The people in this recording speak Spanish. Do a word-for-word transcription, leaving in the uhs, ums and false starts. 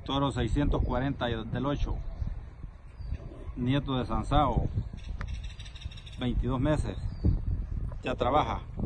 Toro seiscientos cuarenta del ocho, nieto de Sansao, veintidós meses, ya trabaja.